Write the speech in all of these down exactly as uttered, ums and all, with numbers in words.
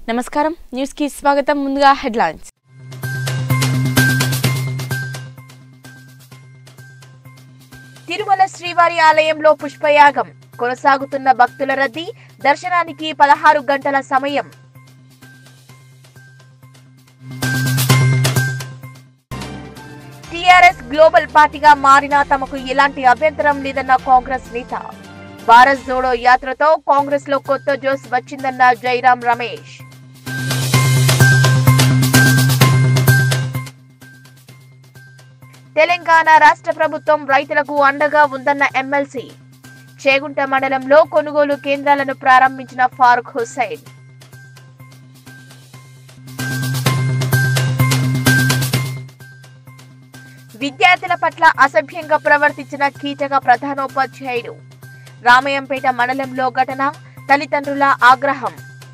నమస్కారం న్యూస్ కి స్వాగతం ముందుగా హెడ్లైన్స్ తిరుమల శ్రీవారి ఆలయంలో పుష్పయాగం కొనసాగుతున్న భక్తుల రద్దీ దర్శనానికి పదహారు గంటల సమయం టీఆర్ఎస్ గ్లోబల్ పార్టీగా మారినా తమకు ఎలాంటి అభ్యంతరం లేదన్న కాంగ్రెస్ నేత భారత్ జోడో యాత్రతో కాంగ్రెస్ లో కొత్త జోష్ వచ్చిందన్న జైరాం రమేష్ తెలంగాణ రాష్ట్ర ప్రభుత్వం రైతులకు అండగా ఉందన్న ఎమ్మెల్సీ చేగుంట మండలంలో కొనుగోలు కేంద్రాలను ప్రారంభించిన ఫారూక్ హుస్సేన్ విద్యార్థుల పట్ల అసభ్యంగా ప్రవర్తించిన కీచక ప్రధానోపాధ్యాయుడు రామయంపేట మండలంలో ఘటన తల్లిదండ్రుల ఆగ్రహం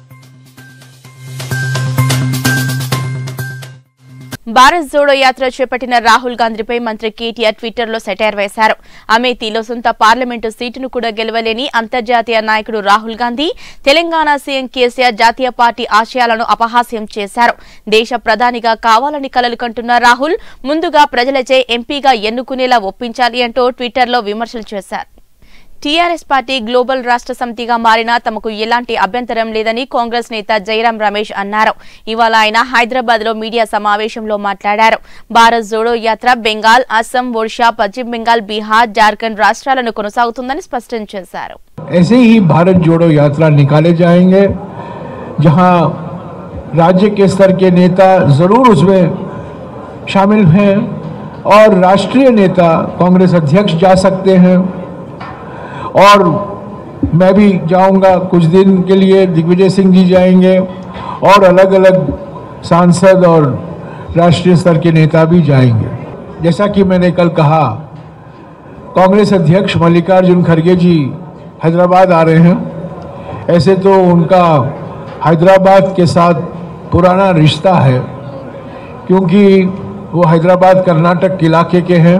భారత్ జోడో యాత్ర చేపట్టిన రాహుల్ గాంధీపై మంత్రి కేటీఆర్ ట్విట్టర్ లో సెటైర్ వేశారు. అమేథీలో సొంత పార్లమెంటు సీటును కూడా గెలవలేని అంతర్జాతీయ నాయకుడు రాహుల్ గాంధీ తెలంగాణ సీఎం కేసీఆర్ జాతీయ పార్టీ ఆశయాలను అపహాస్యం చేశారు. దేశ ప్రధానిగా కావాలని కలలు కంటున్న రాహుల్ ముందుగా ప్రజలచే ఎంపీగా ఎన్నుకునేలా ఒప్పించాలి అంటూ ట్విట్టర్ లో విమర్శలు చేశారు. టీఆర్ఎస్ పార్టీ గ్లోబల్ రాష్ట్ర సమితిగా మారినా తమకు ఎలాంటి అభ్యంతరం లేదని కాంగ్రెస్ నేత జైరాం రమేష్ అన్నారు. ఇవాళ ఆయన హైదరాబాద్ లో మీడియా సమావేశంలో మాట్లాడారు. భారత్ జోడో యాత్ర బెంగాల్, అస్సాం, ఒడిషా, పశ్చిమ బెంగాల్, బీహార్, జార్ఖండ్ రాష్ట్రాలను కొనసాగుతుందని స్పష్టం చేశారు. ऐसे ही भारत जोड़ो यात्रा निकाले जाएंगे जहां राज्य के स्तर के नेता जरूर उसमें शामिल हैं और राष्ट्रीय नेता कांग्रेस अध्यक्ष जा सकते हैं और मैं भी जाऊंगा कुछ दिन के लिए, दिग्विजय सिंह जी जाएंगे और अलग अलग सांसद और राष्ट्रीय स्तर के नेता भी जाएंगे. जैसा कि मैंने कल कहा, कांग्रेस अध्यक्ष मल्लिकार्जुन खड़गे जी हैदराबाद आ रहे हैं. ऐसे तो उनका हैदराबाद के साथ पुराना रिश्ता है क्योंकि वो हैदराबाद कर्नाटक इलाके के हैं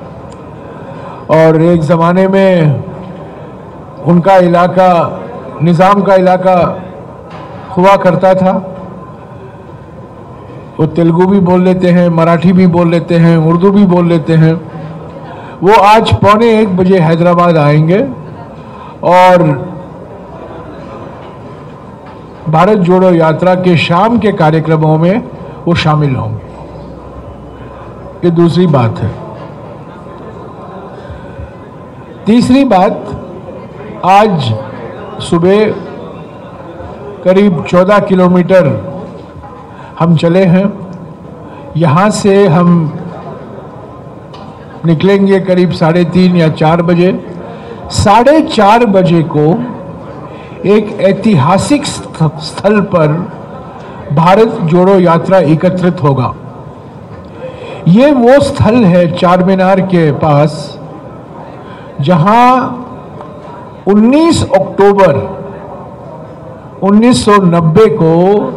और एक ज़माने में उनका इलाका निज़ाम का इलाका हुआ करता था. वो तेलुगु भी बोल लेते हैं, मराठी भी बोल लेते हैं, उर्दू भी बोल लेते हैं. वो आज पौने एक बजे हैदराबाद आएंगे और भारत जोड़ो यात्रा के शाम के कार्यक्रमों में वो शामिल होंगे. ये दूसरी बात है. तीसरी बात, आज सुबह करीब चौदह किलोमीटर हम चले हैं. यहाँ से हम निकलेंगे करीब साढ़े तीन या चार बजे. साढ़े चार बजे को एक ऐतिहासिक स्थल पर भारत जोड़ो यात्रा एकत्रित होगा. ये वो स्थल है चार मीनार के पास जहाँ उन्नीस अक्टूबर उन्नीस सौ नब्बे को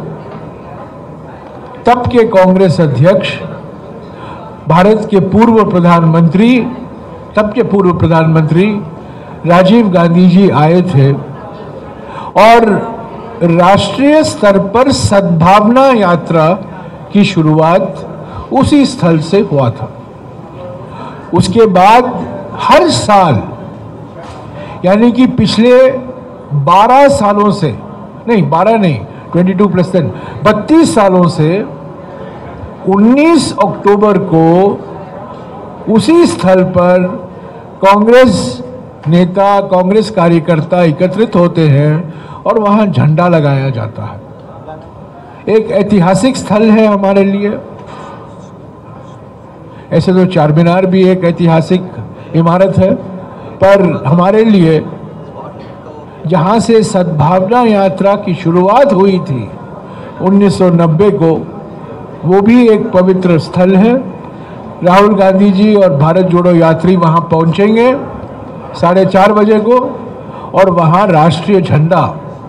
तब के कांग्रेस अध्यक्ष, भारत के पूर्व प्रधानमंत्री, तब के पूर्व प्रधानमंत्री राजीव गांधी जी आए थे और राष्ट्रीय स्तर पर सद्भावना यात्रा की शुरुआत उसी स्थल से हुआ था. उसके बाद हर साल, यानी कि पिछले बारह सालों से, नहीं बारह नहीं, बाईस प्लस टेन, बत्तीस सालों से उन्नीस अक्टूबर को उसी स्थल पर कांग्रेस नेता, कांग्रेस कार्यकर्ता एकत्रित होते हैं और वहां झंडा लगाया जाता है. एक ऐतिहासिक स्थल है हमारे लिए. ऐसे तो चार मीनार भी एक ऐतिहासिक इमारत है, पर हमारे लिए जहाँ से सद्भावना यात्रा की शुरुआत हुई थी उन्नीस सौ नब्बे को, वो भी एक पवित्र स्थल है. राहुल गांधी जी और भारत जोड़ो यात्री वहाँ पहुँचेंगे साढ़े चार बजे को और वहाँ राष्ट्रीय झंडा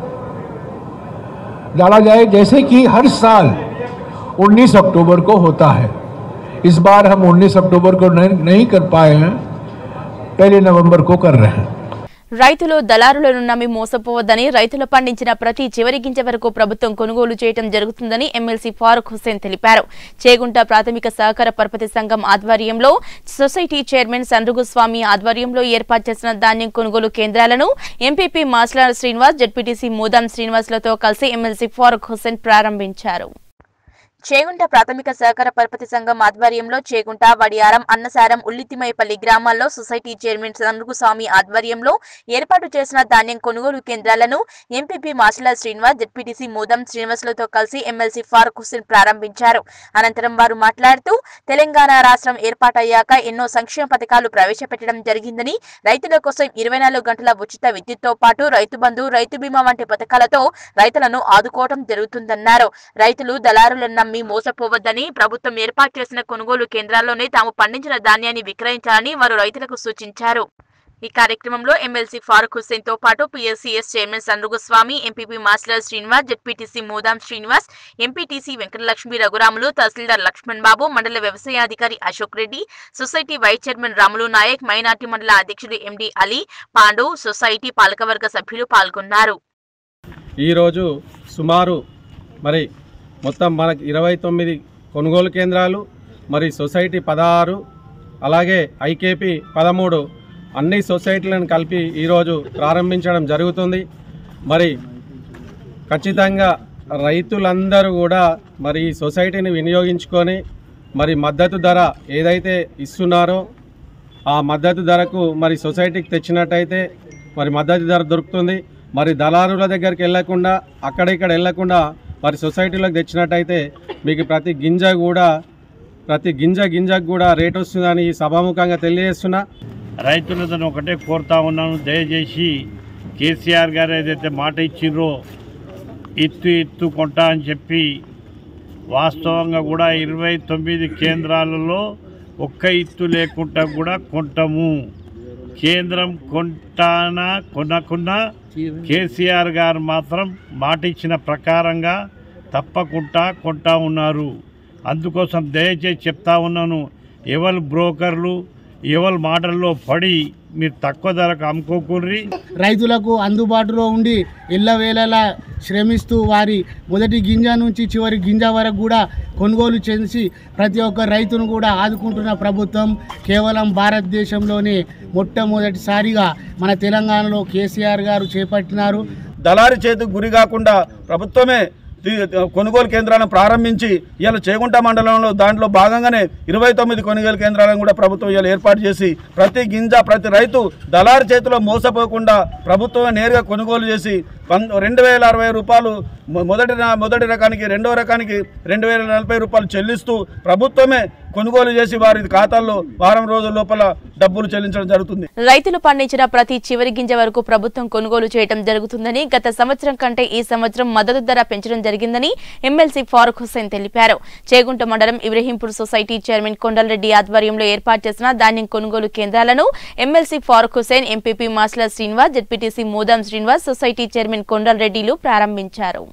डाला जाए जैसे कि हर साल उन्नीस अक्टूबर को होता है. इस बार हम उन्नीस अक्टूबर को नहीं कर पाए हैं, पहले नवंबर को कर रहे हैं. రైతులు దళారులను నమ్మి మోసపోవద్దని, రైతులు పండించిన ప్రతి చివరి గింజ వరకు ప్రభుత్వం కొనుగోలు చేయడం జరుగుతుందని ఎమ్మెల్సీ ఫారూక్ హుస్సేన్ తెలిపారు. చేగుంట ప్రాథమిక సహకార పరపతి సంఘం ఆధ్వర్యంలో సొసైటీ చైర్మన్ సండ్రుగుస్వామి ఆధ్వర్యంలో ఏర్పాటు చేసిన ధాన్యం కొనుగోలు కేంద్రాలను ఎంపీపీ మాస్ల శ్రీనివాస్, జెడ్పీటీసీ మూదాం శ్రీనివాస్లతో కలిసి ఎమ్మెల్సీ ఫారూక్ హుస్సేన్ ప్రారంభించారు. చేగుంట ప్రాథమిక సహకార పరపతి సంఘం ఆధ్వర్యంలో చేగుంట, వడియారం, అన్నసారం, ఉల్లితిమైపల్లి గ్రామాల్లో సొసైటీ చైర్మన్ సండ్రుగుస్వామి ఆధ్వర్యంలో ఏర్పాటు చేసిన ధాన్యం కొనుగోలు కేంద్రాలను ఎంపీపీ మాస్ల శ్రీనివాస్, జెడ్పీటీసీ మూదం శ్రీనివాస్లతో కలిసి ఎమ్మెల్సీ ఫారూక్ హుస్సేన్ ప్రారంభించారు. అనంతరం వారు మాట్లాడుతూ తెలంగాణ రాష్ట్రం ఏర్పాటయ్యాక ఎన్నో సంక్షేమ పథకాలు ప్రవేశపెట్టడం జరిగిందని, రైతుల కోసం ఇరవై నాలుగు గంటల ఉచిత విద్యుత్తో పాటు రైతు బంధు, రైతు బీమా వంటి పథకాలతో రైతులను ఆదుకోవడం జరుగుతుందన్నారు. రైతులు దళారులను మోసపోవద్దని, ప్రభుత్వం ఏర్పాటు చేసిన కొనుగోలు కేంద్రాల్లోనే తాము పండించిన ధాన్యాన్ని విక్రయించాలని వారు రైతులకు సూచించారు. ఈ కార్యక్రమంలో ఎమ్మెల్సీ ఫారూక్ హుస్సేన్ తో పాటు PSCS chairman Sandruguswamy, MPP Masla Srinivas, ZPTC Mudam Srinivas, MPTC Venkatalakshmi Raghuramulu, tahsildar Laxman Babu, మండల వ్యవసాయాధికారి Ashok Reddy, society vice chairman Ramulu Naik, minority మండల అధ్యక్షుడు ఎండి అలీ, పాండు, సొసైటీ పాలకవర్గ సభ్యులు పాల్గొన్నారు. ఈరోజు సుమారు మరి మొత్తం మనకి ఇరవై తొమ్మిది కొనుగోలు కేంద్రాలు, మరి సొసైటీ పదహారు, అలాగే ఐకేపీ పదమూడు, అన్ని సొసైటీలను కలిపి ఈరోజు ప్రారంభించడం జరుగుతుంది. మరి ఖచ్చితంగా రైతులందరూ కూడా మరి ఈ సొసైటీని వినియోగించుకొని మరి మద్దతు ధర ఏదైతే ఇస్తున్నారో ఆ మద్దతు ధరకు మరి సొసైటీకి తెచ్చినట్టయితే మరి మద్దతు ధర దొరుకుతుంది. మరి దళారుల దగ్గరికి వెళ్లకుండా, అక్కడ ఇక్కడ వెళ్లకుండా మరి సొసైటీలోకి తెచ్చినట్టయితే మీకు ప్రతి గింజ కూడా ప్రతి గింజ గింజకు కూడా రేట్ వస్తుందని సభాముఖంగా తెలియజేస్తున్నా. రైతులతో ఒకటే కోరుతా ఉన్నాను, దయచేసి కేసీఆర్ గారు ఏదైతే మాట ఇచ్చిర్రో ఇత్తు ఇత్తు కొంటా అని చెప్పి, వాస్తవంగా కూడా ఇరవై తొమ్మిది కేంద్రాలలో ఒక్క ఇత్తు లేకుండా కూడా కొంటాము. కేంద్రం కొంటానా కొనకున్నా కేసీఆర్ గారు మాత్రం మాట ఇచ్చిన ప్రకారంగా తప్పకుండా కొంటా ఉన్నారు. అందుకోసం దయచేసి చెప్తా ఉన్నాను, ఎవరు బ్రోకర్లు ఎవరి మాటల్లో పడి మీరు తక్కువ ధరకు అమ్ముకోకూర్రి. రైతులకు అందుబాటులో ఉండి ఎల్లవేళలా శ్రమిస్తూ వారి మొదటి గింజ నుంచి చివరి గింజ వరకు కూడా కొనుగోలు చేసి ప్రతి ఒక్క రైతును కూడా ఆదుకుంటున్న ప్రభుత్వం కేవలం భారతదేశంలోనే మొట్టమొదటిసారిగా మన తెలంగాణలో కేసీఆర్ గారు చేపట్టినారు. దళారి చేతికి గురి కాకుండా ప్రభుత్వమే కొనుగోలు కేంద్రాలను ప్రారంభించి ఇవాళ చేగుంట మండలంలో దాంట్లో భాగంగానే ఇరవై తొమ్మిది కొనుగోలు కేంద్రాలను కూడా ప్రభుత్వం ఇవాళ ఏర్పాటు చేసి ప్రతి గింజ ప్రతి రైతు దళారి చేతిలో మోసపోకుండా ప్రభుత్వమే నేరుగా కొనుగోలు చేసి రెండు వేల అరవై రూపాయలు మొదటి మొదటి రకానికి రెండో రకానికి రెండు వేల నలభై రూపాయలు చెల్లిస్తూ ప్రభుత్వమే కొనుగోలు చేసి వారి ఖాతాల్లో వారం రోజుల లోపల డబ్బులు చెల్లించడం జరుగుతుంది. రైతులు పండించిన ప్రతి చివరి గింజ వరకు ప్రభుత్వం కొనుగోలు చేయడం జరుగుతుందని, గత సంవత్సరం కంటే ఈ సంవత్సరం మద్దతు ధర పెంచడం జరిగిందని ఎమ్మెల్సీ ఫారూక్ హుస్సేన్ తెలిపారు. చేగుంట మండలం ఇబ్రహీంపూర్ సొసైటీ చైర్మన్ కొండలరెడ్డి ఆధ్వర్యంలో ఏర్పాటు చేసిన ధాన్యం కొనుగోలు కేంద్రాలను MLC Farooq Hussain, MPP Masla Srinivas, ZPTC Mudam Srinivas, society chairman కొండలరెడ్డిలు ప్రారంభించారు.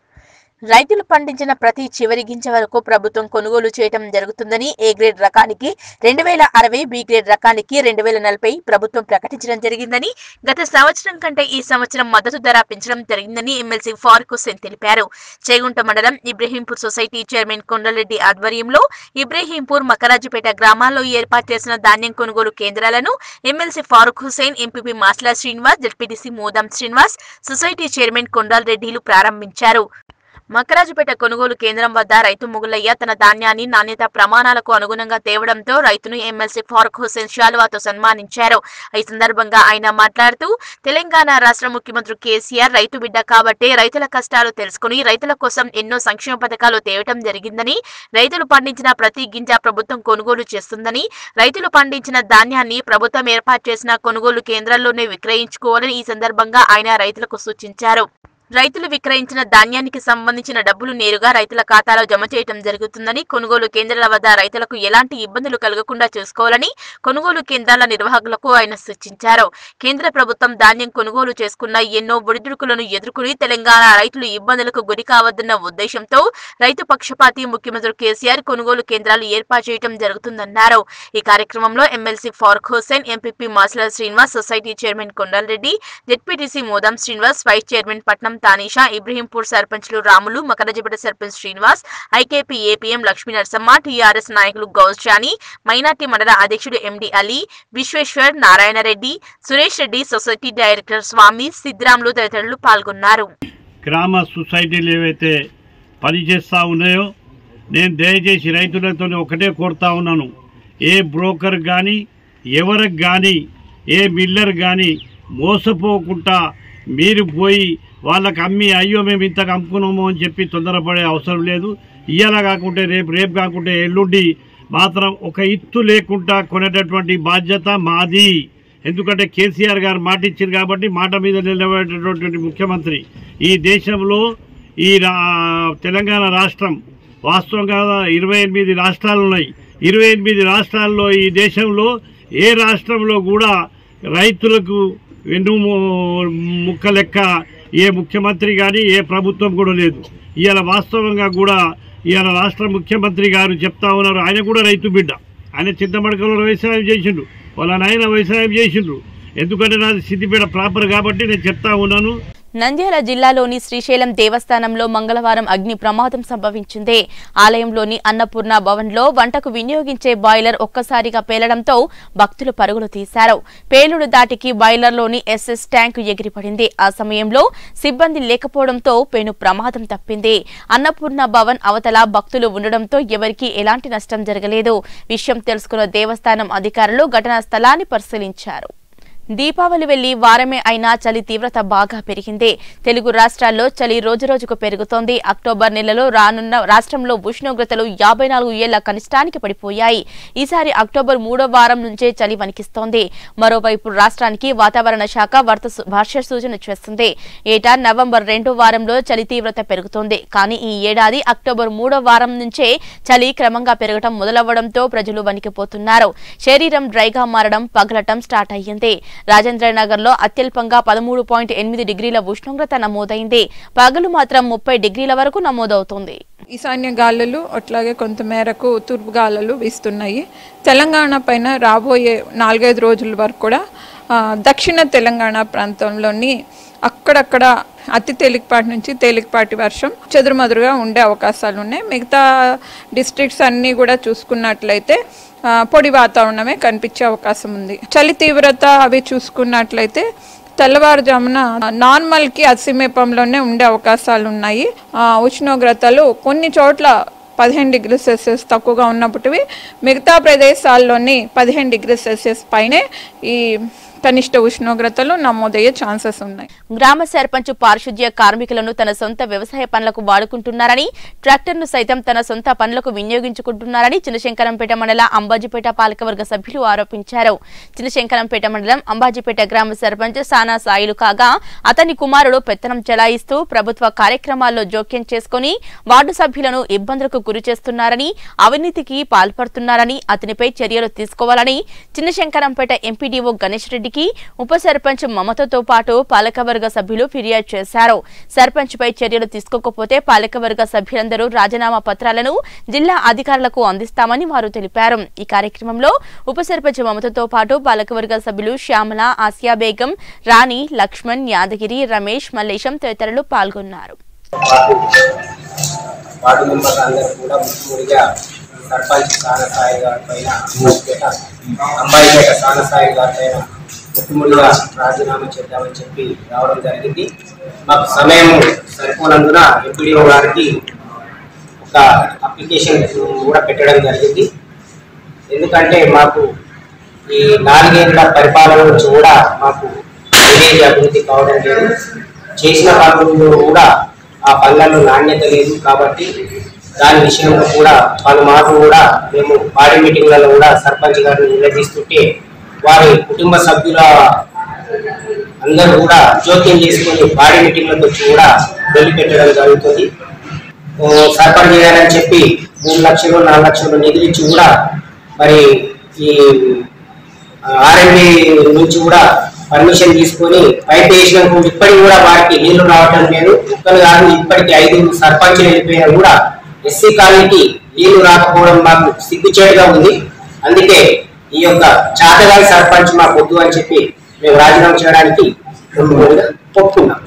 రైతులు పండించిన ప్రతి చివరి గింజ వరకు ప్రభుత్వం కొనుగోలు చేయడం జరుగుతుందని, ఏ గ్రేడ్ రకానికి రెండు వేల అరవై, బి గ్రేడ్ రకానికి రెండు వేల నలభై ప్రభుత్వం ప్రకటించడం జరిగిందని, గత సంవత్సరం కంటే ఈ సంవత్సరం మద్దతు ధర పెంచడం జరిగిందని ఎమ్మెల్సీ ఫారూక్ హుస్సేన్ తెలిపారు. చేగుంట మండలం ఇబ్రహీంపూర్ సొసైటీ చైర్మన్ కొండలరెడ్డి ఆధ్వర్యంలో ఇబ్రహీంపూర్, మకరాజుపేట గ్రామాల్లో ఏర్పాటు చేసిన ధాన్యం కొనుగోలు కేంద్రాలను MLC Farooq Hussain, MPP Masla Srinivas, ZPTC Mudam Srinivas, society chairman కొండలరెడ్డిలు ప్రారంభించారు. మకరాజుపేట కొనుగోలు కేంద్రం వద్ద రైతు ముగులయ్య తన ధాన్యాన్ని నాణ్యత ప్రమాణాలకు అనుగుణంగా తేవడంతో రైతును ఎమ్మెల్సీ ఫారూక్ హుస్సేన్ శాలువాతో సన్మానించారు. ఈ సందర్భంగా ఆయన మాట్లాడుతూ, తెలంగాణ రాష్ట్ర ముఖ్యమంత్రి కేసీఆర్ రైతు బిడ్డ కాబట్టే రైతుల కష్టాలు తెలుసుకుని రైతుల కోసం ఎన్నో సంక్షేమ పథకాలు తేవటం జరిగిందని, రైతులు పండించిన ప్రతి గింజ ప్రభుత్వం కొనుగోలు చేస్తుందని, రైతులు పండించిన ధాన్యాన్ని ప్రభుత్వం ఏర్పాటు చేసిన కొనుగోలు కేంద్రాల్లోనే విక్రయించుకోవాలని ఈ సందర్భంగా ఆయన రైతులకు సూచించారు. రైతులు విక్రయించిన ధాన్యానికి సంబంధించిన డబ్బులు నేరుగా రైతుల ఖాతాలో జమ చేయడం జరుగుతుందని, కొనుగోలు కేంద్రాల వద్ద రైతులకు ఎలాంటి ఇబ్బందులు కలగకుండా చూసుకోవాలని కొనుగోలు కేంద్రాల నిర్వాహకులకు ఆయన సూచించారు. కేంద్ర ప్రభుత్వం ధాన్యం కొనుగోలు చేసుకున్న ఎన్నో ఒడిదుడుకులను ఎదుర్కొని తెలంగాణ రైతులు ఇబ్బందులకు గురి కావద్దన్న ఉద్దేశంతో రైతు పక్షపాతి ముఖ్యమంత్రి కేసీఆర్ కొనుగోలు కేంద్రాలు ఏర్పాటు చేయడం జరుగుతుందన్నారు. ఈ కార్యక్రమంలో MLC Farooq Hussain, MPP Masla Srinivas, society chairman Kondalareddy, ZPTC Modam Srinivas, vice chairman Patnam Tanisha, Ibrahimpur సర్పంచ్లు Ramulu, Makarajapeta sarpanch Srinivas, IKP APM Lakshmi Narsamma, TRS నాయకులు గౌస్ జానీ, మైనార్టీ మండల అధ్యక్షుడు MD Ali, Vishweshwar, Narayanareddy, Suresh Reddy, society director Swamy, Sidramulu తదితరులు పాల్గొన్నారు. గ్రామ సొసైటీలు ఏవైతే పనిచేస్తూ ఉన్నాయో నేను దయచేసి రైతులతో ఒకటే కోరుతా ఉన్నాను, ఏ బ్రోకర్ కానీ ఎవరికి కానీ ఏ మిల్లర్ కానీ మోసపోకుండా మీరు పోయి వాళ్ళకి అమ్మి అయ్యో మేము ఇంతకు అమ్ముకున్నాము అని చెప్పి తొందరపడే అవసరం లేదు. ఇయ్యాల కాకుంటే రేపు రేపు కాకుంటే ఎల్లుండి మాత్రం ఒక ఇత్తు లేకుండా కొనేటటువంటి బాధ్యత మాది. ఎందుకంటే కేసీఆర్ గారు మాట ఇచ్చారు కాబట్టి మాట మీద నిలబడేటటువంటి ముఖ్యమంత్రి. ఈ దేశంలో ఈ తెలంగాణ రాష్ట్రం వాస్తవంగా ఇరవై ఎనిమిది రాష్ట్రాలు ఉన్నాయి. ఇరవై ఎనిమిది రాష్ట్రాల్లో ఈ దేశంలో ఏ రాష్ట్రంలో కూడా రైతులకు వెన్ను ముక్క లెక్క ఏ ముఖ్యమంత్రి కానీ ఏ ప్రభుత్వం కూడా లేదు. ఇవాళ వాస్తవంగా కూడా ఇవాళ రాష్ట్ర ముఖ్యమంత్రి గారు చెప్తా ఉన్నారు, ఆయన కూడా రైతు బిడ్డ. ఆయన చింతమడకలో వ్యవసాయం చేసిండ్రు, వాళ్ళ నాయన వ్యవసాయం చేసిండ్రు. ఎందుకంటే నాది సిద్దిపేట ప్రాపర్ కాబట్టి నేను చెప్తా ఉన్నాను. నంద్యాల జిల్లాలోని శ్రీశైలం దేవస్థానంలో మంగళవారం అగ్ని ప్రమాదం సంభవించింది. ఆలయంలోని అన్నపూర్ణ భవన్లో వంటకు వినియోగించే బాయిలర్ ఒక్కసారిగా పేలడంతో భక్తులు పరుగులు తీశారు. పేలుడు దాటికి బాయిలర్లోని ఎస్ఎస్ ట్యాంకు ఎగిరిపడింది. ఆ సమయంలో సిబ్బంది లేకపోవడంతో పెను ప్రమాదం తప్పింది. అన్నపూర్ణ భవన్ అవతల భక్తులు ఉండడంతో ఎవరికీ ఎలాంటి నష్టం జరగలేదు. విషయం తెలుసుకున్న దేవస్థానం అధికారులు ఘటనా స్థలాన్ని పరిశీలించారు. దీపావళి వెళ్లి వారమే అయినా చలి తీవ్రత బాగా పెరిగింది. తెలుగు రాష్ట్రాల్లో చలి రోజురోజుకు పెరుగుతోంది. అక్టోబర్ నెలలో రానున్న రాష్ట్రంలో ఉష్ణోగ్రతలు యాభై నాలుగు ఏళ్ల కనిష్టానికి పడిపోయాయి. ఈసారి అక్టోబర్ మూడో వారం నుంచే చలి వణికిస్తోంది. మరోవైపు రాష్ట్రానికి వాతావరణ శాఖ వర్ష సూచన చేస్తుంది. ఏటా నవంబర్ రెండో వారంలో చలి తీవ్రత పెరుగుతోంది. కానీ ఈ ఏడాది అక్టోబర్ మూడో వారం నుంచే చలి క్రమంగా పెరగడం మొదలవ్వడంతో ప్రజలు వణికిపోతున్నారు. శరీరం డ్రైగా మారడం, పగలటం స్టార్ట్ అయ్యింది. రాజేంద్రనగర్ లో అత్యల్పంగా పదమూడు పాయింట్ ఎనిమిది డిగ్రీల ఉష్ణోగ్రత నమోదైంది. పగలు మాత్రం ముప్పై డిగ్రీల వరకు నమోదవుతుంది. ఈశాన్య గాలులు అట్లాగే కొంతమేరకు తూర్పు గాలులు వీస్తున్నాయి. తెలంగాణ పైన రాబోయే నాలుగైదు రోజుల వరకు కూడా దక్షిణ తెలంగాణ ప్రాంతంలోని అక్కడక్కడ అతి తేలికపాటి నుంచి తేలికపాటి వర్షం చెదురుమదురుగా ఉండే అవకాశాలు ఉన్నాయి. మిగతా డిస్ట్రిక్ట్స్ అన్నీ కూడా చూసుకున్నట్లయితే పొడి వాతావరణమే కనిపించే అవకాశం ఉంది. చలి తీవ్రత అవి చూసుకున్నట్లయితే తెల్లవారుజామున నార్మల్కి అతిమీపంలోనే ఉండే అవకాశాలు ఉన్నాయి. ఉష్ణోగ్రతలు కొన్ని చోట్ల పదిహేను డిగ్రీ సెల్సియస్ తక్కువగా ఉన్నప్పటివి మిగతా ప్రదేశాల్లోని పదిహేను డిగ్రీ సెల్సియస్ పైనే ఈ కనిష్ట ఉష్ణోగ్రతలు నమోదయ్యే ఛాన్సెస్ ఉన్నాయి. గ్రామ సర్పంచ్ పారిశుద్ధ్య కార్మికులను తన సొంత వ్యవసాయ పనులకు వాడుకుంటున్నారని, ట్రాక్టర్ను సైతం తన సొంత పనులకు వినియోగించుకుంటున్నారని చిన్నశంకరంపేట మండల అంబాజీపేట పాలకవర్గ సభ్యులు ఆరోపించారు. చిన్నశంకరంపేట మండలం అంబాజీపేట గ్రామ సర్పంచ్ సానా సాయిలు కాగా అతని కుమారుడు పెత్తనం చెలాయిస్తూ ప్రభుత్వ కార్యక్రమాల్లో జోక్యం చేసుకుని వార్డు సభ్యులను ఇబ్బందులకు గురి చేస్తున్నారని, అవినీతికి పాల్పడుతున్నారని అతనిపై చర్యలు తీసుకోవాలని చిన్నశంకరంపేట ఎంపీడీఓ గణేష్ రెడ్డి ఉప సర్పంచ్ మమతతో పాటు పాలకవర్గ సభ్యులు ఫిర్యాదు చేశారు. సర్పంచ్ పై చర్యలు తీసుకోకపోతే పాలకవర్గ సభ్యులందరూ రాజీనామా పత్రాలను జిల్లా అధికారులకు అందిస్తామని వారు తెలిపారు. ఈ కార్యక్రమంలో ఉప సర్పంచ్ మమతతో పాటు పాలకవర్గ సభ్యులు శ్యామల, ఆసియా బేగం, రాణి, లక్ష్మణ్, యాదగిరి, రమేష్, మల్లేశం తదితరులు పాల్గొన్నారు. ముఖ్యములుగా రాజీనామా చేద్దామని చెప్పి రావడం జరిగింది. మాకు సమయం సరిపోనందున ఎంపీడీఓ గారికి ఒక అప్లికేషన్ కూడా పెట్టడం జరిగింది. ఎందుకంటే మాకు ఈ నాలుగేళ్ల పరిపాలన నుంచి కూడా మాకు విలేజ్ అభివృద్ధి కావడం లేదు. చేసిన పనులు కూడా ఆ పనులలో నాణ్యత లేదు. కాబట్టి దాని విషయంలో కూడా పలుమార్లు కూడా మేము బాడీ మీటింగ్లలో కూడా సర్పంచ్ గారిని నిలదీస్తుంటే వారి కుటుంబ సభ్యుల అందరూ కూడా జోక్యం చేసుకొని బాడీ మీటింగ్లకు వచ్చి కూడా వదిలిపెట్టడం జరుగుతుంది. సర్పంచ్ చేయాలని చెప్పి మూడు లక్షలు నాలుగు లక్షలు నిధులు ఇచ్చి కూడా మరి ఈ ఆర్ఎండి నుంచి కూడా పర్మిషన్ తీసుకొని పైప్ వేసినాక ఇప్పటికి కూడా వారికి నీళ్లు రావటం లేదు. ఒక్కరు కాదు, ఇప్పటికి ఐదు సర్పంచ్లు వెళ్ళిపోయినా కూడా ఎస్సీ కాలనీకి నీళ్లు రాకపోవడం మాకు సిగ్గుచేటుగా ఉంది. అందుకే ఈ యొక్క చాతగారి సర్పంచ్ మాకు వద్దు అని చెప్పి మేము రాజీనామా చేయడానికి ఒప్పుకున్నాం.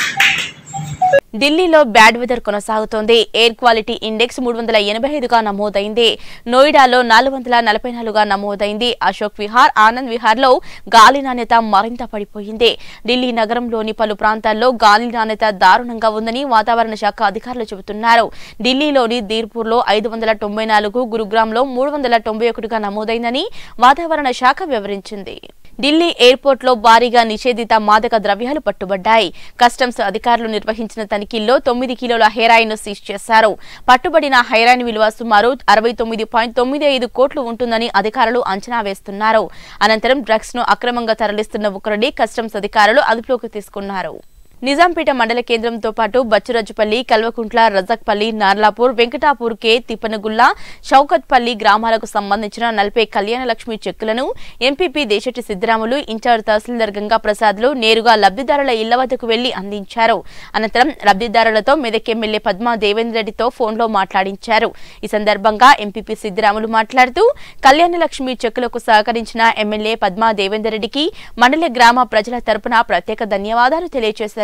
ఢిల్లీలో బ్యాడ్ వెదర్ కొనసాగుతోంది. ఎయిర్ క్వాలిటీ ఇండెక్స్ మూడు వందల ఎనభై ఐదుగా నమోదైంది. నోయిడాలో నాలుగు వందల నలభై నాలుగుగా నమోదైంది. అశోక్ విహార్, ఆనంద్ విహార్ లో గాలి నాణ్యత మరింత పడిపోయింది. ఢిల్లీ నగరంలోని పలు ప్రాంతాల్లో గాలి నాణ్యత దారుణంగా ఉందని వాతావరణ శాఖ అధికారులు చెబుతున్నారు. ఢిల్లీలోని దీర్పూర్ లో ఐదు వందల తొంభై నాలుగు, గురుగ్రామ్ లో మూడు వందల తొంభై ఒకటిగా నమోదైందని వాతావరణ శాఖ వివరించింది. ఢిల్లీ ఎయిర్పోర్ట్ లో భారీగా నిషేధిత మాదక ద్రవ్యాలు పట్టుబడ్డాయి. కస్టమ్స్ అధికారులు నిర్వహించిన తనిఖీల్లో తొమ్మిది కిలోల హెరాయిన్ సీజ్ చేశారు. పట్టుబడిన హెరాయిన్ విలువ సుమారు అరవై తొమ్మిది పాయింట్ తొమ్మిది ఐదు కోట్లు ఉంటుందని అధికారులు అంచనా వేస్తున్నారు. అనంతరం డ్రగ్స్ ను అక్రమంగా తరలిస్తున్న ఒకరిని కస్టమ్స్ అధికారులు అదుపులోకి తీసుకున్నారు. నిజాంపేట మండల కేంద్రంతో పాటు బచ్చురజ్జుపల్లి, కల్వకుంట్ల, రజక్పల్లి, నార్లాపూర్, వెంకటాపూర్ కే, తిప్పనగుల్ల, షౌకత్పల్లి గ్రామాలకు సంబంధించిన నలభై కళ్యాణ లక్ష్మి చెక్కులను ఎంపీపీ దేశెట్టి సిద్దరాములు, ఇన్ఛార్జ్ తహసీల్దార్ గంగా ప్రసాద్లు నేరుగా లబ్ధిదారుల ఇళ్ల వద్దకు వెళ్లి అందించారు. అనంతరం లబ్ధిదారులతో మెదక్ ఎమ్మెల్యే పద్మా దేవేందర్ రెడ్డితో ఫోన్లో మాట్లాడించారు. ఈ సందర్భంగా ఎంపీపీ సిద్దరాములు మాట్లాడుతూ కళ్యాణ లక్ష్మి చెక్కులకు సహకరించిన ఎమ్మెల్యే పద్మా దేవేందర్ రెడ్డికి మండల గ్రామ ప్రజల తరపున ప్రత్యేక ధన్యవాదాలు తెలియజేశారు.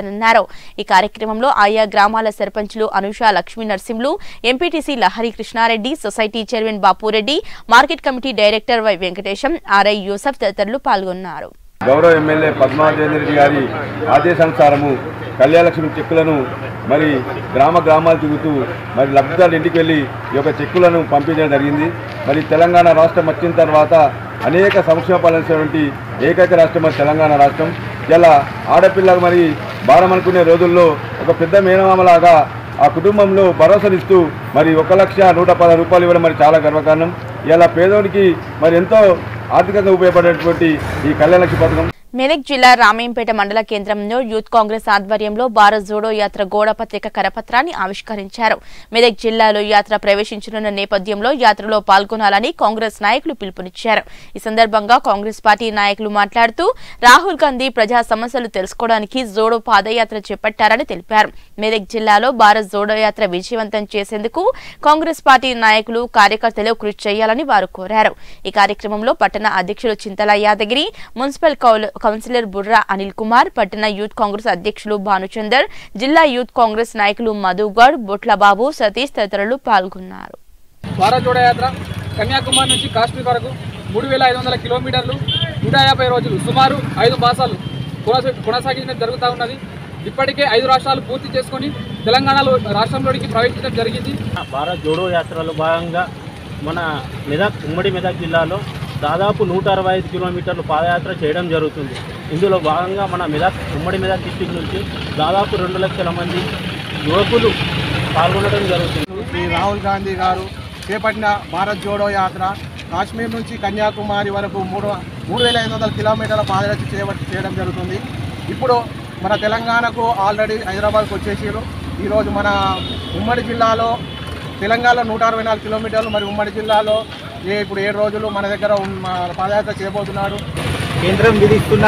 ఈ కార్యక్రమంలో ఆయా గ్రామాల సర్పంచులు Anusha, Lakshmi Narsimhulu, MPTC Lahari Krishnareddy, society chairman Bapureddy, market committee director Y Venkatesham, RI Yousuf తదితరులు పాల్గొన్నారు. గౌరవ ఎమ్మెల్యే పద్మా దేవేందర్ రెడ్డి గారి ఆదేశానుసారము కళ్యాణలక్ష్మి చెక్కులను మరి గ్రామ గ్రామాలు తిరుగుతూ మరి లబ్ధిదారుల ఇంటికి వెళ్ళి ఈ యొక్క చెక్కులను పంపించడం జరిగింది. మరి తెలంగాణ రాష్ట్రం వచ్చిన తర్వాత అనేక సంక్షేమ పాలించినటువంటి ఏకైక రాష్ట్రం మరి తెలంగాణ రాష్ట్రం. ఇలా ఆడపిల్లకు మరి భారం అనుకునే రోజుల్లో ఒక పెద్ద మేనమామలాగా ఆ కుటుంబంలో భరోసానిస్తూ మరి ఒక లక్ష నూట పది రూపాయలు ఇవ్వడం మరి చాలా గర్వకారణం. ఇలా పేదోనికి మరి ఎంతో ఆర్థికంగా ఉపయోగపడేటువంటి ఈ కళ్యాణలక్ష్మి పథకం మెదక్ జిల్లా రామేంపేట మండల కేంద్రంలో యూత్ కాంగ్రెస్ ఆధ్వర్యంలో భారత్ జోడో యాత్ర గోడ పత్రిక కరపత్రాన్ని ఆవిష్కరించారు. మెదక్ జిల్లాలో యాత్ర ప్రవేశించనున్న నేపథ్యంలో యాత్రలో పాల్గొనాలని కాంగ్రెస్ నాయకులు పిలుపునిచ్చారు. ఈ సందర్భంగా కాంగ్రెస్ పార్టీ నాయకులు మాట్లాడుతూ రాహుల్ గాంధీ ప్రజా సమస్యలు తెలుసుకోవడానికి జోడో పాదయాత్ర చేపట్టారని తెలిపారు. మెదక్ జిల్లాలో భారత్ జోడో యాత్ర విజయవంతం చేసేందుకు కాంగ్రెస్ పార్టీ నాయకులు, కార్యకర్తలు కృషి చేయాలని వారు కోరారు. ఈ కార్యక్రమంలో పట్టణ అధ్యక్షులు చింతల యాదగిరి, మున్సిపల్ కౌన్సిలర్ బుర్రా అనిల్ కుమార్, పట్టణ యూత్ కాంగ్రెస్ అధ్యక్షులు భానుచందర్, జిల్లా యూత్ కాంగ్రెస్ నాయకులు మధుగఢ్, బొట్లబాబు, సతీష్ తదితరులు పాల్గొన్నారు. భారత్ జోడో యాత్ర కన్యాకుమారి నుంచి కాశ్మీర్ వరకు మూడు వేల ఐదు వందల కిలోమీటర్లు నూట యాభై రోజులు సుమారు ఐదు మాసాలు కొనసాగించడం జరుగుతూ ఉన్నది. ఇప్పటికే ఐదు రాష్ట్రాలు పూర్తి చేసుకుని తెలంగాణలో రాష్ట్రంలోనికి ప్రవేశించడం జరిగింది. భారత్ జోడో యాత్రలో భాగంగా మన మెదక్ ఉమ్మడి మెదక్ జిల్లాలో దాదాపు నూట అరవై ఐదు కిలోమీటర్లు పాదయాత్ర చేయడం జరుగుతుంది. ఇందులో భాగంగా మన మెదక్ ఉమ్మడి మెదక్ డిస్టిక్ నుంచి దాదాపు రెండు లక్షల మంది యువకులు పాల్గొనడం జరుగుతుంది. శ్రీ రాహుల్ గాంధీ గారు చేపట్టిన భారత్ జోడో యాత్ర కాశ్మీర్ నుంచి కన్యాకుమారి వరకు మూడు మూడు వేల ఐదు వందల కిలోమీటర్ల పాదయాత్ర చేయబట్టి చేయడం జరుగుతుంది. ఇప్పుడు మన తెలంగాణకు ఆల్రెడీ హైదరాబాద్కు వచ్చేసారు. ఈరోజు మన ఉమ్మడి జిల్లాలో తెలంగాణలో నూట అరవై నాలుగు కిలోమీటర్లు, మరి ఉమ్మడి జిల్లాలో ఏ ఇప్పుడు ఏడు రోజులు మన దగ్గర పాదయాత్ర చేయబోతున్నారు. కేంద్రం విధిస్తున్న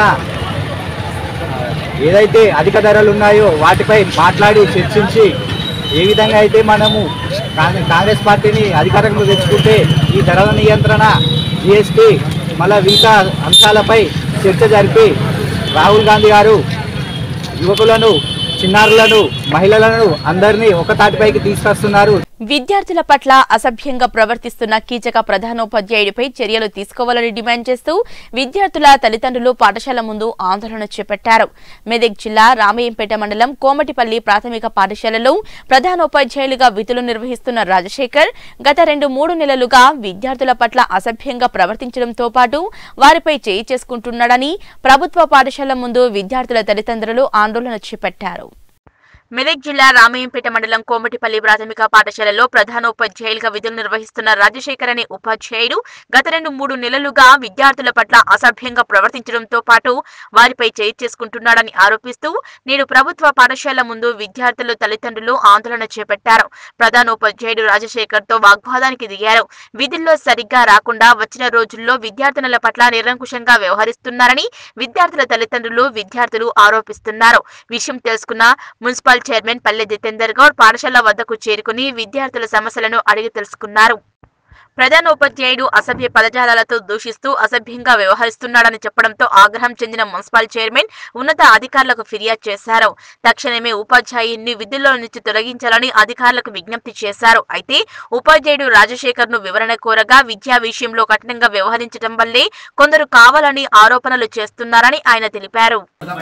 ఏదైతే అధిక ధరలు ఉన్నాయో వాటిపై మాట్లాడి చర్చించి ఏ విధంగా అయితే మనము కాంగ్రెస్ పార్టీని అధికారంలో తెచ్చుకుంటే ఈ ధరల నియంత్రణ, జిఎస్టీ, మళ్ళా మిగతా అంశాలపై చర్చ జరిపి రాహుల్ గాంధీ గారు యువకులను, చిన్నారులను, మహిళలను అందరినీ ఒక తాటిపైకి తీసుకొస్తున్నారు. విద్యార్థుల పట్ల అసభ్యంగా ప్రవర్తిస్తున్న కీచక ప్రధానోపాధ్యాయుడిపై చర్యలు తీసుకోవాలని డిమాండ్ చేస్తూ విద్యార్థుల తల్లిదండ్రులు పాఠశాల ముందు ఆందోళన చేపట్టారు. మెదక్ జిల్లా రామయ్యంపేట మండలం కోమటిపల్లి ప్రాథమిక పాఠశాలలో ప్రధానోపాధ్యాయులుగా విధులు నిర్వహిస్తున్న రాజశేఖర్ గత రెండు మూడు నెలలుగా విద్యార్థుల పట్ల అసభ్యంగా ప్రవర్తించడంతో పాటు వారిపై చేయి చేసుకుంటున్నాడని ప్రభుత్వ పాఠశాల ముందు విద్యార్థుల తల్లిదండ్రులు ఆందోళన చేపట్టారు. మెదక్ జిల్లా రామయ్యంపేట మండలం కోమటిపల్లి ప్రాథమిక పాఠశాలలో ప్రధానోపాధ్యాయులుగా విధులు నిర్వహిస్తున్న రాజశేఖర్ అనే ఉపాధ్యాయుడు గత రెండు మూడు నెలలుగా విద్యార్థుల పట్ల అసభ్యంగా ప్రవర్తించడంతో పాటు వారిపై చేయి చేసుకుంటున్నాడని ఆరోపిస్తూ నేడు ప్రభుత్వ పాఠశాల ముందు విద్యార్థులు తల్లిదండ్రులు ఆందోళన చేపట్టారు. ప్రధానోపాధ్యాయుడు రాజశేఖర్ తో వాగ్వాదానికి దిగారు. విధుల్లో సరిగ్గా రాకుండా వచ్చిన రోజుల్లో విద్యార్థినుల పట్ల నిరంకుశంగా వ్యవహరిస్తున్నారని విద్యార్థుల తల్లిదండ్రులు విద్యార్థులు ఆరోపిస్తున్నారు. విషయం తెలుసుకున్న మున్సిపల్ చైర్మన్ పల్లె జితేందర్ గౌడ్ పాఠశాల వద్దకు చేరుకుని విద్యార్థుల సమస్యలను అడిగి తెలుసుకున్నారు. ప్రధానోపాధ్యాయుడు అసభ్య పదజాలాలతో దూషిస్తూ అసభ్యంగా వ్యవహరిస్తున్నాడని చెప్పడంతో ఆగ్రహం చెందిన మున్సిపల్ చైర్మన్ ఉన్నత అధికారులకు ఫిర్యాదు చేశారు. తక్షణమే ఉపాధ్యాయుడిని విధుల్లో నుంచి తొలగించాలని అధికారులకు విజ్ఞప్తి చేశారు. అయితే ఉపాధ్యాయుడు రాజశేఖర్ ను వివరణ కోరగా విద్యా విషయంలో కఠినంగా వ్యవహరించడం వల్లే కొందరు కావాలని ఆరోపణలు చేస్తున్నారని ఆయన తెలిపారు.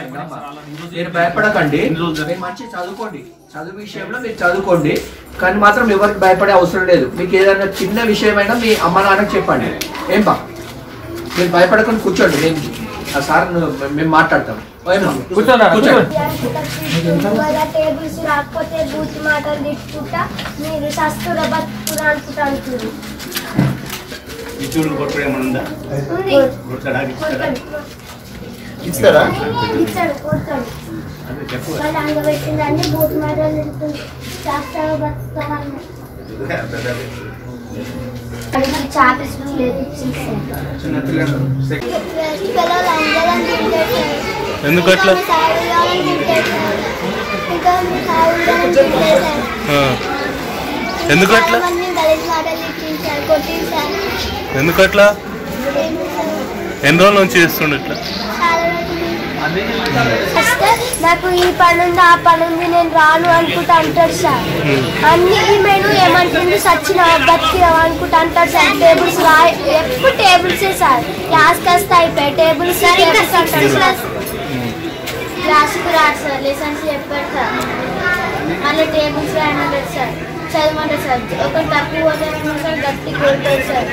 చదువు విషయంలో మీరు చదువుకోండి, కానీ మాత్రం ఎవరికి భయపడే అవసరం లేదు. మీకు ఏదైనా చిన్న విషయమైనా మీ అమ్మ నాన్నకు చెప్పండి. ఏం బా మీరు భయపడకుండా కూర్చోండి, నేను ఆ సార్ మేము మాట్లాడతాం. టేబుల్స్ రాకపోతే బూత్ మాటలు తిట్టుకుంటా మీరు సస్తుర బతుకురా అనుకుంటారు. ఇస్తారా వాళ్ళు అంగబెట్టిందండి బూత్ మాటలు చేస్తారు బతుకుతారు. ఎందుకు అట్లా ఎందుకు అట్లా ఎందుకు అట్లా ఎన్ని రోజుల నుంచి చేస్తుండే ఇట్లా? నాకు ఈ పని ఉంది ఆ పని ఉంది నేను రాను అనుకుంటా అంటాడు సార్. అన్ని ఈ మెను ఏమంటుంది సచ్చిన బతికిరావు అనుకుంటా అంటాడు సార్. టేబుల్స్ రా ఎప్పుడు టేబుల్సే సార్, క్లాస్ కాస్త అయిపోయాయి టేబుల్స్ క్లాస్కి రాడు సార్, లెసన్స్ చెప్పాడు సార్. మళ్ళీ టేబుల్స్ రాయమంటాడు సార్, చదవమంటాడు సార్. ఒకటి తప్పు పోతే సార్ గట్టి కొడతాడు సార్.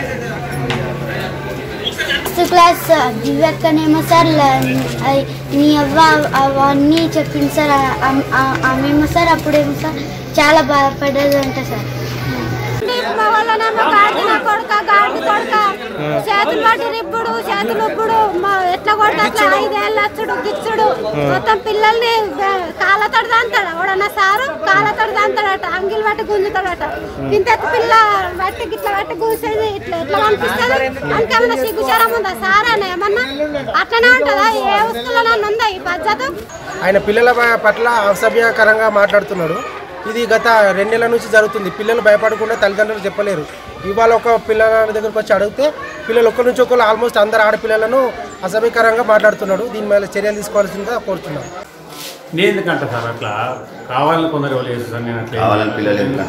ఫస్ట్ క్లాస్ దివ్యక్కనేమో సార్ నీ అవ్వ అవన్నీ చెప్పింది సార్. ఆమెమో సార్ అప్పుడేమో సార్ చాలా బాధపడ్డది అంట సార్. చేతులు పట్టి రిప్పుడు చేతులు ఇప్పుడు ఎట్లా కొడతా ఐదేళ్ళు వచ్చుడు గిచ్చుడు మొత్తం పిల్లల్ని కాళ్ళతోటి దంతాడు. ఎవడన్నా సారు కాళ్ళతోటి దంతాడట, అంగిలు పట్టి గుంజుతాడట. ఇంత పిల్ల పట్టి గిట్ల పట్టి కూర్చేది ఇట్లా ఎట్లా కనిపిస్తుంది. అంకేమన్నా సిగ్గుచారం ఉందా సార్ అని ఏమన్నా అట్లనే ఉంటుందా? ఏ వస్తువులో ఉందా ఈ పద్ధతి? ఆయన పిల్లల పట్ల అసభ్యకరంగా మాట్లాడుతున్నాడు. ఇది గత రెండు నెలల నుంచి జరుగుతుంది. పిల్లలు భయపడకుండా తల్లిదండ్రులు చెప్పలేరు. ఇవాళ ఒక పిల్లల దగ్గరకు వచ్చి అడిగితే పిల్లలు ఒక్కరి నుంచి ఒకరు ఆల్మోస్ట్ అందరు ఆడపిల్లలను అసభ్యకరంగా మాట్లాడుతున్నాడు. దీని మీద చర్యలు తీసుకోవాల్సిందిగా కోరుతున్నాను. నేను ఎందుకంటే సార్ అట్లా కావాలని కొందరు ఎవరు చేస్తారు సార్. నేను అట్లా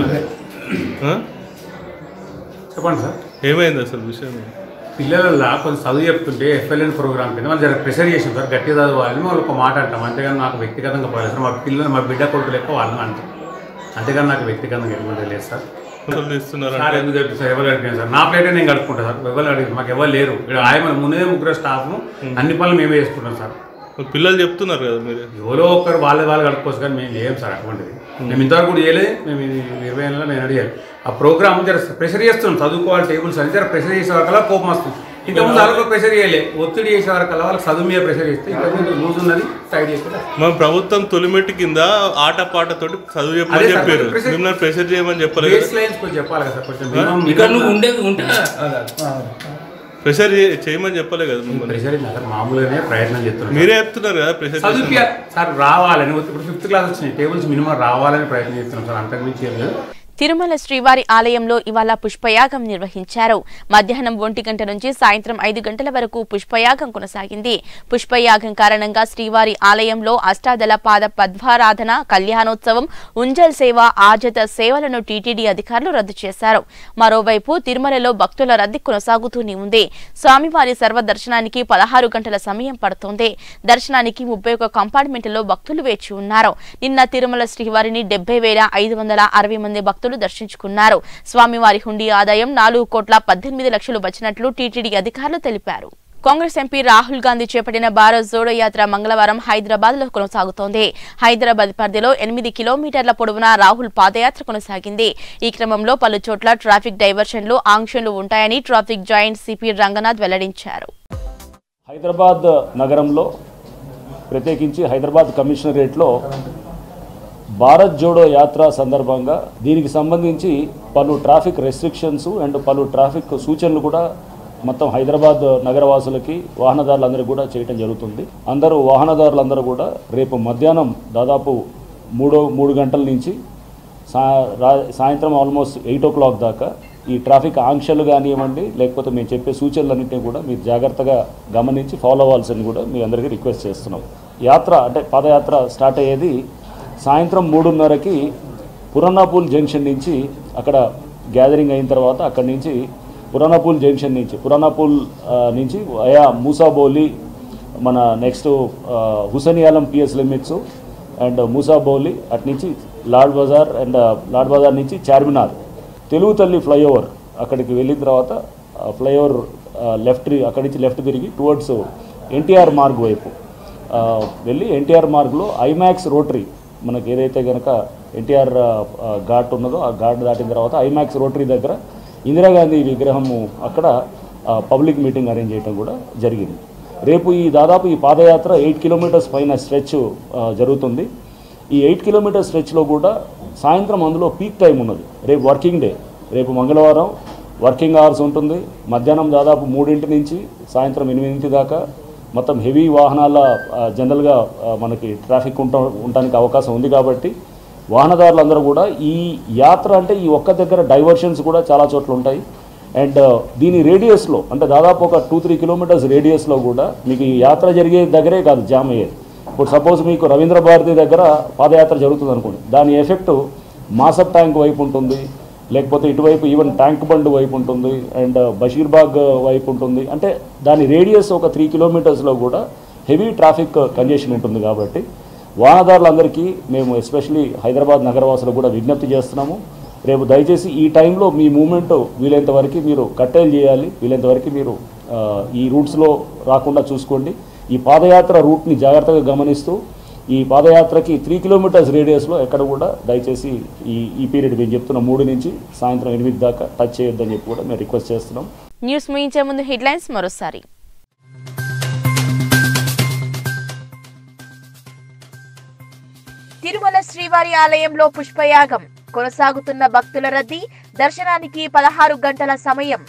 చెప్పండి సార్ ఏమైంది అసలు విషయం? పిల్లల కొంచెం చదువు చెప్తుంటే ఎఫ్ఎల్ఎన్ ప్రోగ్రామ్ కింద వాళ్ళు జర ప్రెషర్ చేసాం సార్. గట్టిగా చదవాలని వాళ్ళు ఒక మాట అంటాం. అంతేగాని నాకు వ్యక్తిగతంగా పోలేదు సార్. మా పిల్లలు మా బిడ్డ కొడుకులు ఎక్కువ వాళ్ళని అంటాం. అంతేగాని నాకు వ్యక్తిగతంగా ఎటువంటి లేదు సార్. సార్ ఎందుకు చెప్పి సార్ ఎవరు అడిగాను సార్? నా ప్లేటే నేను కడుక్కుంటాను సార్. ఎవరు అడిగారు మాకు ఎవరు లేరు. ఇక్కడ ఆయన ముందే ముగ్గురు స్టాఫ్ అన్ని పనులు మేమే చేసుకుంటాం సార్. పిల్లలు చెప్తున్నారు కదా మీరు ఎవరో ఒక్కరు వాళ్ళే వాళ్ళు కడుక్కోవచ్చు కానీ మేము చేయం సార్ అటువంటిది. మేము ఇంతవరకు కూడా చేయలేదు. మేము ఇరవై ఏళ్ళలో మేము అడిగాలి ఆ ప్రోగ్రామ్ జర ప్రెషర్ చేస్తున్నాం. చదువుకోవాలి టేబుల్స్ అని జర ప్రెషర్ చేసే వరకల్లా కోపం వస్తుంది. ఇంతకుముందు వాళ్ళకు ప్రెషర్ చేయలే, ఒత్తిడి చేసే వరకల్లా వాళ్ళకి చదువు మీద ప్రెషర్ చేస్తే ఇంతకుముందు లూజ్ ఉన్నది సైడ్ చేసుకుంటారు. మా ప్రభుత్వం తొలిమెట్టు కింద ఆట పాటతోటి చదువు చెప్పమని చెప్పారు. మిమ్మల్ని ప్రెషర్ చేయమని చెప్పలేదు. చెప్పాలి కదా కొంచెం ప్రెషర్ చేయమని చెప్పలే కదా. ప్రెషర్ మామూలుగానే ప్రయత్నం చేస్తున్నారు. మీరే చెప్తున్నారు కదా ప్రెషర్ చదివిపోయారు సార్. రావాలని ఇప్పుడు ఫిఫ్త్ క్లాస్ వచ్చినాయి టేబుల్స్ మినిమం రావాలని ప్రయత్నం చేస్తున్నాం సార్. అంతకుమించి ఏం లేదు. తిరుమల శ్రీవారి ఆలయంలో ఇవాళ పుష్పయాగం నిర్వహించారు. మధ్యాహ్నం ఒంటి గంట నుంచి సాయంత్రం ఐదు గంటల వరకు పుష్పయాగం కొనసాగింది. పుష్పయాగం కారణంగా శ్రీవారి ఆలయంలో అష్టాదళ పాద పద్మారాధన, కళ్యాణోత్సవం, ఉంజల్ సేవ, ఆజత సేవలను టీటీడీ అధికారులు రద్దు చేశారు. మరోవైపు తిరుమలలో భక్తుల రద్దీ కొనసాగుతూనే ఉంది. స్వామివారి సర్వ దర్శనానికి పదహారు గంటల సమయం పడుతోంది. దర్శనానికి ముప్పై ఒక కంపార్ట్మెంట్లో భక్తులు వేచి ఉన్నారు. నిన్న తిరుమల శ్రీవారిని డెబ్బై వేల ఐదు వందల అరవై మంది భక్తులు దర్శించుకున్నారు. స్వామివారి హుండీ ఆదాయం నాలుగు కోట్ల పద్దెనిమిది లక్షలు వచ్చినట్లు టీటీడీ అధికారులు తెలిపారు. కాంగ్రెస్ ఎంపీ రాహుల్ గాంధీ చేపట్టిన భారత్ జోడో యాత్ర మంగళవారం హైదరాబాద్ లో కొనసాగుతోంది. హైదరాబాద్ పరిధిలో ఎనిమిది కిలోమీటర్ల పొడవున రాహుల్ పాదయాత్ర కొనసాగింది. ఈ క్రమంలో పలు చోట్ల ట్రాఫిక్ డైవర్షన్లు, ఆంక్షలు ఉంటాయని ట్రాఫిక్ జాయింట్ సిపి రంగనాథ్ వెల్లడించారు. హైదరాబాద్ నగరంలో ప్రత్యేకించి హైదరాబాద్ కమిషనరేట్లో భారత్ జోడో యాత్ర సందర్భంగా దీనికి సంబంధించి పలు ట్రాఫిక్ రెస్ట్రిక్షన్స్ అండ్ పలు ట్రాఫిక్ సూచనలు కూడా మొత్తం హైదరాబాద్ నగరవాసులకి వాహనదారులందరూ కూడా చేయటం జరుగుతుంది. అందరూ వాహనదారులందరూ కూడా రేపు మధ్యాహ్నం దాదాపు మూడో మూడు గంటల నుంచి సా సాయంత్రం ఆల్మోస్ట్ ఎయిట్ ఓ క్లాక్ దాకా ఈ ట్రాఫిక్ ఆంక్షలు కానివ్వండి, లేకపోతే మేము చెప్పే సూచనలన్నింటినీ కూడా మీరు జాగ్రత్తగా గమనించి ఫాలో అవ్వాల్సింది కూడా మీ అందరికీ రిక్వెస్ట్ చేస్తున్నాం. యాత్ర అంటే పాదయాత్ర స్టార్ట్ అయ్యేది సాయంత్రం మూడున్నరకి పురాణాపూల్ జంక్షన్ నుంచి అక్కడ గ్యాదరింగ్ అయిన తర్వాత అక్కడి నుంచి పురాణాపూల్ జంక్షన్ నుంచి పురాణాపూల్ నుంచి అయా మూసాబౌలి, మన next Hussainialam PS limits and Musabowli, అటు నుంచి లాడ్ బజార్ అండ్ లాడ్ బజార్ నుంచి చార్మినార్, తెలుగు తల్లి ఫ్లైఓవర్ అక్కడికి వెళ్ళిన తర్వాత ఫ్లైఓవర్ లెఫ్ట్ అక్కడి నుంచి లెఫ్ట్ తిరిగి టువర్డ్స్ ఎన్టీఆర్ మార్గ్ వైపు వెళ్ళి ఎన్టీఆర్ మార్గ్లో ఐమాక్స్ రోటరీ మనకి ఏదైతే కనుక ఎన్టీఆర్ ఘాట్ ఉన్నదో ఆ ఘాట్ దాటిన తర్వాత ఐమాక్స్ రోటరీ దగ్గర ఇందిరాగాంధీ విగ్రహము అక్కడ పబ్లిక్ మీటింగ్ అరేంజ్ చేయడం కూడా జరిగింది. రేపు ఈ దాదాపు ఈ పాదయాత్ర ఎయిట్ కిలోమీటర్స్ పైన స్ట్రెచ్ జరుగుతుంది. ఈ ఎయిట్ కిలోమీటర్ స్ట్రెచ్లో కూడా సాయంత్రం అందులో పీక్ టైం ఉన్నది. రేపు వర్కింగ్ డే, రేపు మంగళవారం వర్కింగ్ అవర్స్ ఉంటుంది. మధ్యాహ్నం దాదాపు మూడింటి నుంచి సాయంత్రం ఎనిమిదింటి దాకా మొత్తం హెవీ వాహనాల జనరల్గా మనకి ట్రాఫిక్ ఉంటా ఉండడానికి అవకాశం ఉంది. కాబట్టి వాహనదారులందరూ కూడా ఈ యాత్ర అంటే ఈ ఒక్క దగ్గర డైవర్షన్స్ కూడా చాలా చోట్ల ఉంటాయి. అండ్ దీని రేడియస్లో అంటే దాదాపు ఒక టూ త్రీ కిలోమీటర్స్ రేడియస్లో కూడా మీకు ఈ యాత్ర జరిగే దగ్గరే కాదు జామ్ అయ్యేది. ఇప్పుడు సపోజ్ మీకు రవీంద్ర భారతి దగ్గర పాదయాత్ర జరుగుతుంది అనుకోండి, దాని ఎఫెక్ట్ మాసప్ ట్యాంక్ వైపు ఉంటుంది, లేకపోతే ఇటువైపు ఈవెన్ ట్యాంక్ బండ్ వైపు ఉంటుంది అండ్ బషీర్బాగ్ వైపు ఉంటుంది. అంటే దాని రేడియస్ ఒక త్రీ కిలోమీటర్స్లో కూడా హెవీ ట్రాఫిక్ కంజెషన్ ఉంటుంది. కాబట్టి వాహనదారులందరికీ మేము ఎస్పెషలీ హైదరాబాద్ నగరవాసులకు కూడా విజ్ఞప్తి చేస్తున్నాము. రేపు దయచేసి ఈ టైంలో మీ మూమెంట్ వీలైనంత వరకు మీరు కట్టేలు చేయాలి, వీలైనంత వరకు మీరు ఈ రూట్స్లో రాకుండా చూసుకోండి. ఈ పాదయాత్ర రూట్ని జాగ్రత్తగా గమనిస్తూ ఈ పాదయాత్రకి త్రీ కిలోమీటర్స్ రేడియస్లో ఎక్కడ కూడా దయచేసి ఈ ఈ పీరియడ్ మేము చెప్తున్న మూడు నుంచి సాయంత్రం ఎనిమిది దాకా టచ్ చేయొద్దని చెప్పి కూడా మేము రిక్వెస్ట్ చేస్తున్నాం. న్యూస్ ముగించే ముందు హెడ్లైన్స్ మరోసారి. తిరుమల శ్రీవారి ఆలయంలో పుష్పయాగం కొనసాగుతున్న భక్తుల రద్దీ, దర్శనానికి పదహారు గంటల సమయం.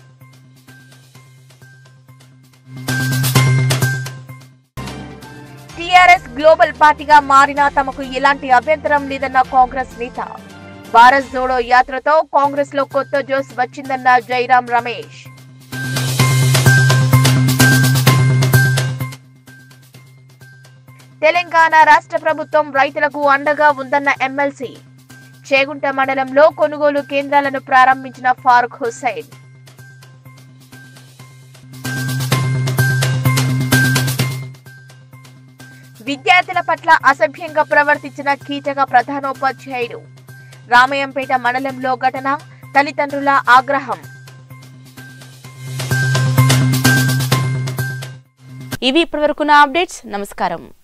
టీఆర్ఎస్ గ్లోబల్ పార్టీగా మారినా తమకు ఎలాంటి అభ్యంతరం లేదన్న కాంగ్రెస్ నేత. భారత్ జోడో యాత్రతో కాంగ్రెస్ లో కొత్త జోష్ వచ్చిందన్న జైరాం రమేష్. తెలంగాణ రాష్ట్ర ప్రభుత్వం రైతులకు అండగా ఉందన్న ఎమ్మెల్సీ. చేగుంట మండలంలో కొనుగోలు కేంద్రాలను ప్రారంభించిన ఫారూక్ హుస్సేన్. విద్యార్థుల పట్ల అసభ్యంగా ప్రవర్తించిన కీచక ప్రధానోపాధ్యాయుడు. రామయంపేట మండలంలో ఘటన, తల్లిదండ్రుల ఆగ్రహం. ఇవి ఇప్పటివరకున్న అప్డేట్స్. నమస్కారం.